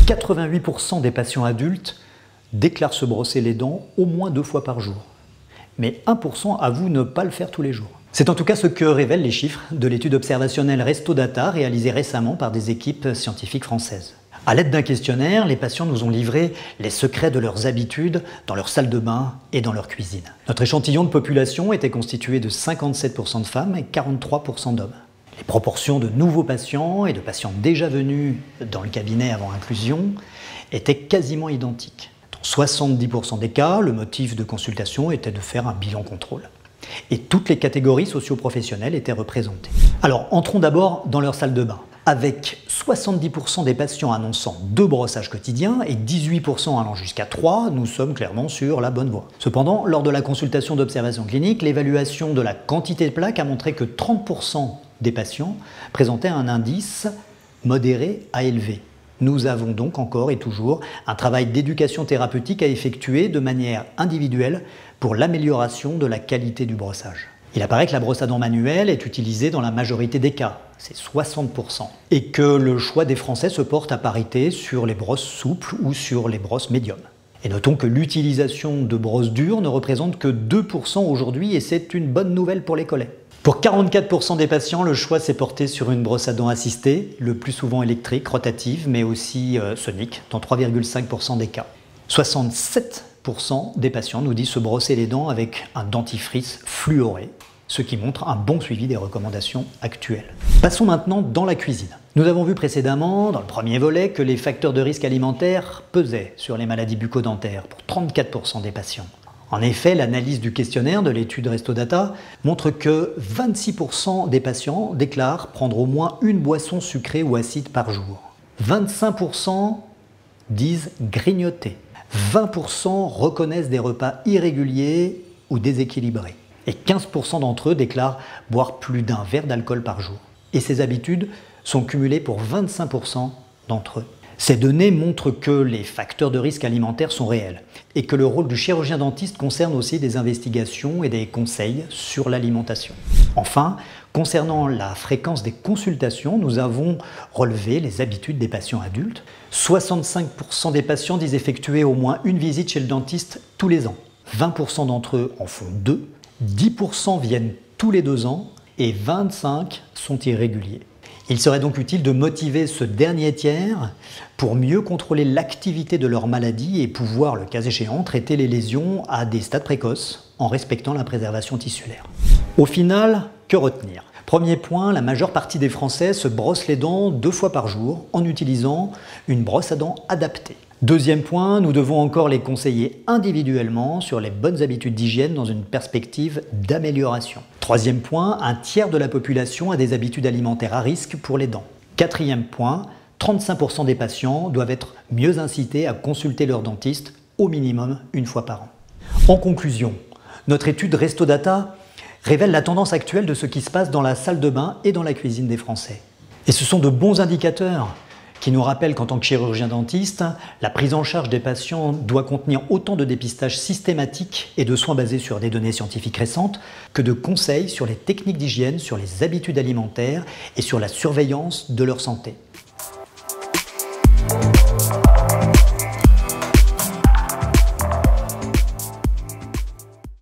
88% des patients adultes déclarent se brosser les dents au moins 2 fois par jour. Mais 1% avouent ne pas le faire tous les jours. C'est en tout cas ce que révèlent les chiffres de l'étude observationnelle RestoData réalisée récemment par des équipes scientifiques françaises. À l'aide d'un questionnaire, les patients nous ont livré les secrets de leurs habitudes dans leur salle de bain et dans leur cuisine. Notre échantillon de population était constitué de 57% de femmes et 43% d'hommes. Les proportions de nouveaux patients et de patients déjà venus dans le cabinet avant inclusion étaient quasiment identiques. Dans 70% des cas, le motif de consultation était de faire un bilan contrôle. Et toutes les catégories socio-professionnelles étaient représentées. Alors, entrons d'abord dans leur salle de bain. Avec 70% des patients annonçant 2 brossages quotidiens et 18% allant jusqu'à 3, nous sommes clairement sur la bonne voie. Cependant, lors de la consultation d'observation clinique, l'évaluation de la quantité de plaques a montré que 30% des patients présentaient un indice modéré à élevé. Nous avons donc encore et toujours un travail d'éducation thérapeutique à effectuer de manière individuelle pour l'amélioration de la qualité du brossage. Il apparaît que la brosse à dents manuelle est utilisée dans la majorité des cas, c'est 60%, et que le choix des Français se porte à parité sur les brosses souples ou sur les brosses médium. Et notons que l'utilisation de brosses dures ne représente que 2% aujourd'hui et c'est une bonne nouvelle pour les collets. Pour 44% des patients, le choix s'est porté sur une brosse à dents assistée, le plus souvent électrique, rotative, mais aussi sonique, dans 3,5% des cas. 67% des patients nous disent se brosser les dents avec un dentifrice fluoré, ce qui montre un bon suivi des recommandations actuelles. Passons maintenant dans la cuisine. Nous avons vu précédemment, dans le premier volet, que les facteurs de risque alimentaire pesaient sur les maladies bucco-dentaires pour 34% des patients. En effet, l'analyse du questionnaire de l'étude RestoData montre que 26% des patients déclarent prendre au moins une boisson sucrée ou acide par jour. 25% disent grignoter. 20% reconnaissent des repas irréguliers ou déséquilibrés. Et 15% d'entre eux déclarent boire plus d'un verre d'alcool par jour. Et ces habitudes sont cumulées pour 25% d'entre eux. Ces données montrent que les facteurs de risque alimentaire sont réels et que le rôle du chirurgien dentiste concerne aussi des investigations et des conseils sur l'alimentation. Enfin, concernant la fréquence des consultations, nous avons relevé les habitudes des patients adultes. 65% des patients disent effectuer au moins une visite chez le dentiste tous les ans. 20% d'entre eux en font 2, 10% viennent tous les 2 ans et 25% sont irréguliers. Il serait donc utile de motiver ce dernier tiers pour mieux contrôler l'activité de leur maladie et pouvoir, le cas échéant, traiter les lésions à des stades précoces en respectant la préservation tissulaire. Au final, que retenir ? Premier point, la majeure partie des Français se brossent les dents 2 fois par jour en utilisant une brosse à dents adaptée. Deuxième point, nous devons encore les conseiller individuellement sur les bonnes habitudes d'hygiène dans une perspective d'amélioration. Troisième point, un tiers de la population a des habitudes alimentaires à risque pour les dents. Quatrième point, 35% des patients doivent être mieux incités à consulter leur dentiste au minimum 1 fois par an. En conclusion, notre étude RestoData révèle la tendance actuelle de ce qui se passe dans la salle de bain et dans la cuisine des Français. Et ce sont de bons indicateurs qui nous rappelle qu'en tant que chirurgien dentiste, la prise en charge des patients doit contenir autant de dépistage systématique et de soins basés sur des données scientifiques récentes que de conseils sur les techniques d'hygiène, sur les habitudes alimentaires et sur la surveillance de leur santé.